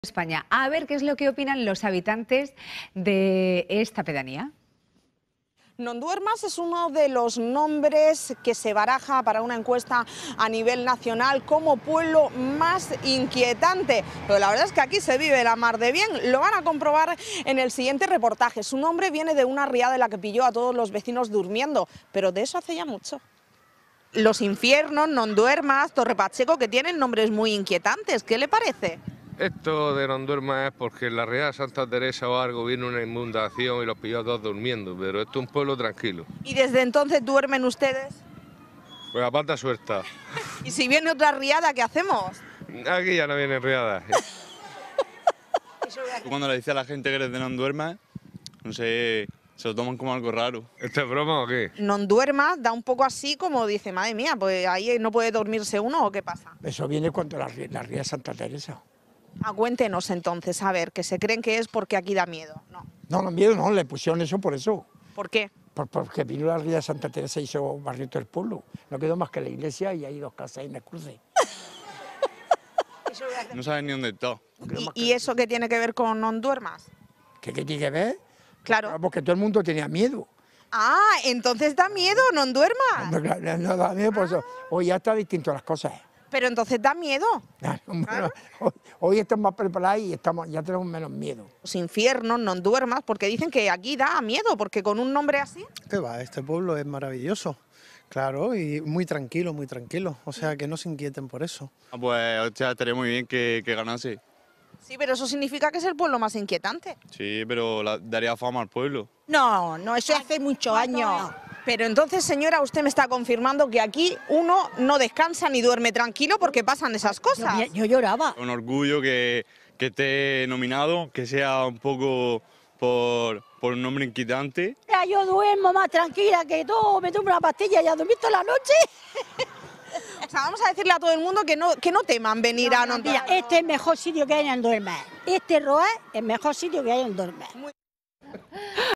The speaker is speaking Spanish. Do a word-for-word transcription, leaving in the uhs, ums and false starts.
España. A ver qué es lo que opinan los habitantes de esta pedanía. Nonduermas es uno de los nombres que se baraja para una encuesta a nivel nacional como pueblo más inquietante. Pero la verdad es que aquí se vive la mar de bien. Lo van a comprobar en el siguiente reportaje. Su nombre viene de una riada en la que pilló a todos los vecinos durmiendo, pero de eso hace ya mucho. Los Infiernos, Nonduermas, Torre Pacheco, que tienen nombres muy inquietantes. ¿Qué le parece? Esto de Nonduermas es porque en la Riada de Santa Teresa o algo vino una inundación y los pilló a todos durmiendo, pero esto es un pueblo tranquilo. ¿Y desde entonces duermen ustedes? Pues a pata suelta. ¿Y si viene otra riada, qué hacemos? Aquí ya no vienen riadas. Cuando le dice a la gente que eres de Nonduermas, no sé, se lo toman como algo raro. ¿Esto es broma o qué? Nonduermas da un poco así como dice, madre mía, pues ahí no puede dormirse uno o qué pasa. Eso viene cuando la, la ría de Santa Teresa. Ah, cuéntenos entonces, a ver, que se creen que es porque aquí da miedo. No. No, no, miedo no, le pusieron eso por eso. ¿Por qué? Por, porque vino la ría de Santa Teresa y hizo barrio todo el pueblo. No quedó más que la iglesia y hay dos casas en el cruce. No saben ni dónde está. ¿Y, ¿Y eso qué tiene que ver con Nonduermas? ¿Qué, qué tiene que ver? Claro. Porque todo el mundo tenía miedo. Ah, entonces da miedo Nonduermas. No, no, no da miedo, por eso. Hoy ya está distinto las cosas. Pero entonces da miedo. Bueno, hoy, hoy estamos más preparados y estamos, ya tenemos menos miedo. Los Infiernos, Nonduermas, porque dicen que aquí da miedo, porque con un nombre así... ¿Qué va? Este pueblo es maravilloso, claro, y muy tranquilo, muy tranquilo. O sea, que no se inquieten por eso. Ah, pues, o sea, estaría muy bien que, que ganase. Sí, pero eso significa que es el pueblo más inquietante. Sí, pero la- daría fama al pueblo. No, no, eso hace muchos años. Pero entonces, señora, usted me está confirmando que aquí uno no descansa ni duerme tranquilo porque pasan esas cosas. Yo, yo lloraba. Un orgullo que, que esté nominado, que sea un poco por, por un nombre inquietante. Ya yo duermo más tranquila que todo, me tomo una pastilla y a dormir toda la noche. O sea, vamos a decirle a todo el mundo que no, que no teman venir a Nonduermas. Mira, este es el mejor sitio que hay en Nonduermas. Este Roa es el mejor sitio que hay en Nonduermas.